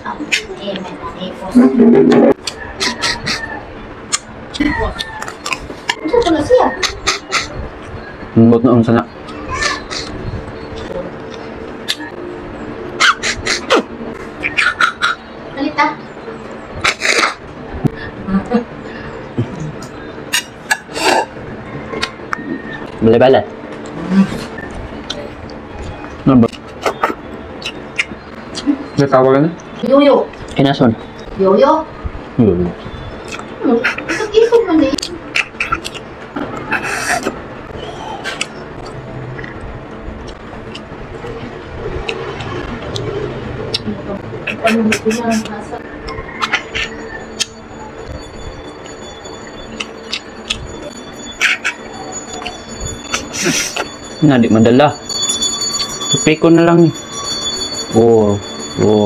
Ito pala siya. Lembut na unsa na. Halita. Bale-bale. Ano ba? May tawagan na? Yoyo. Kinason? Yoyo. Yun. Isip mo na yun. Na, di madala. Tupi ko na lang. Oo. Oo.